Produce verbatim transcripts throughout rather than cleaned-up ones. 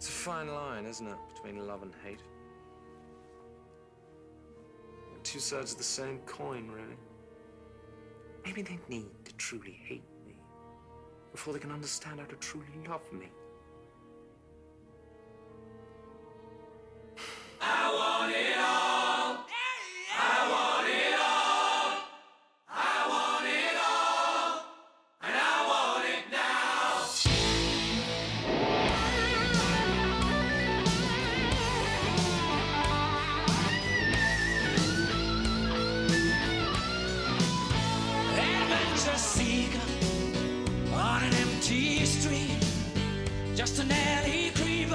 It's a fine line, isn't it, between love and hate? Two sides of the same coin, really. Maybe they need to truly hate me before they can understand how to truly love me. I want it all. I want it all. I want it all. And I want it now. Adventure seeker on an empty street, just an alley creeper.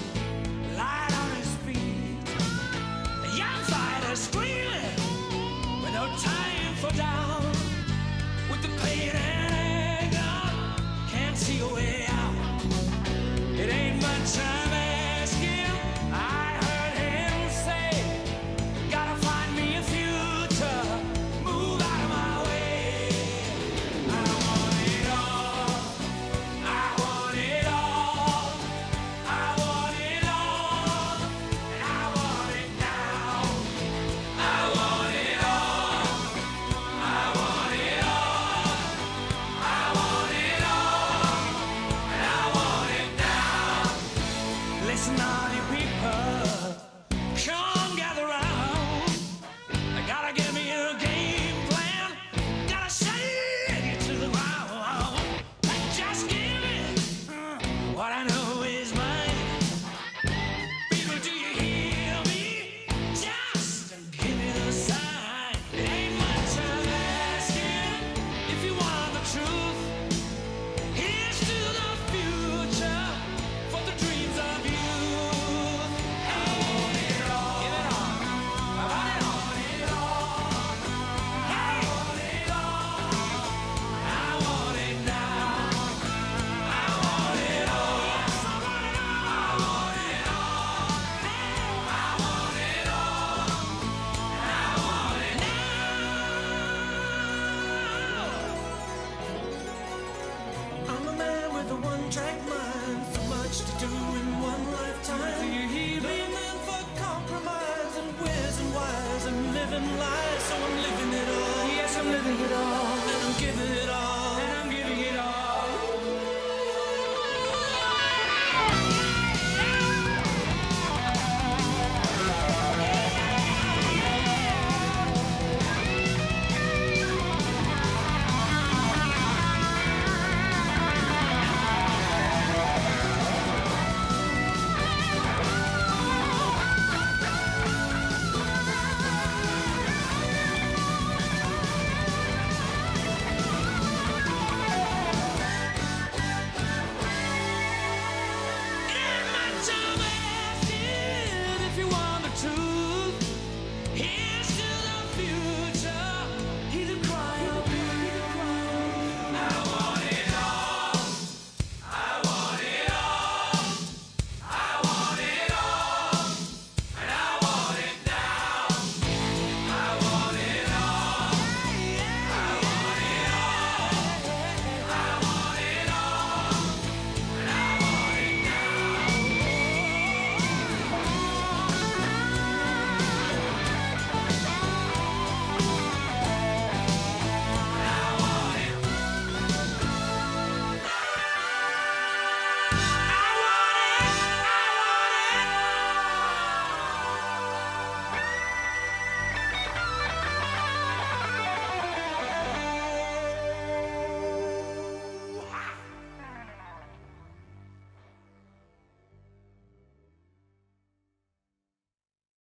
Screaming with no time for down, with the pain and anger, can't see a way out. It ain't much I'm asking. I heard him say, gotta find me a future, move out of my way. I want it all. I want it all. I want it all. And I want it now. I want it all. I want it all. I want it all. And I want it now. Listen, all you people, come gather round. I gotta give me a game plan. Gotta shake it to the ground. Just give me uh, what I know is mine. People, do you hear me? Just give me the sign. It ain't much I'm asking. If you want the truth, here's to the future for the dreams of youth. I want it all. Give it all. I want it all. I want it all. I want it now. I want it all. I want it all. I want it all. I want it now. I'm a man with a one-track mind, so much to do in one lifetime. Do you hear me? A man for compromise and whiz and wise and living life.